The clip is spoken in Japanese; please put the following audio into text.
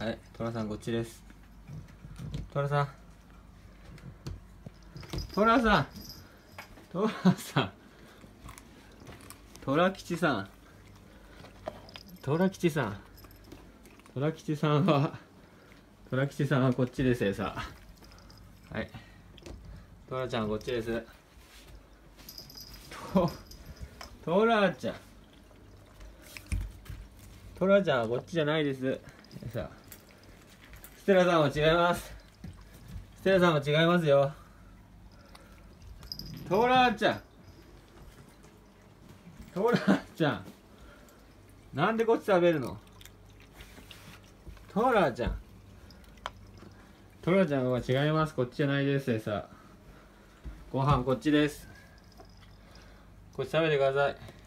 はい、トラさんこっちです。トラさん。トラさん。トラさん。トラ吉さん。トラ吉さん。トラ吉さんは、トラ吉さんはこっちですよ、さ。はい。トラちゃんこっちです。トラちゃん。トラちゃんはこっちじゃないです。さあ。ステラさんは違います。ステラさんは違いますよ。トラちゃん。トラちゃん。なんでこっち食べるの？トラちゃん。トラちゃんは違います。こっちじゃないです。さあ。ご飯こっちです。こっち食べてください。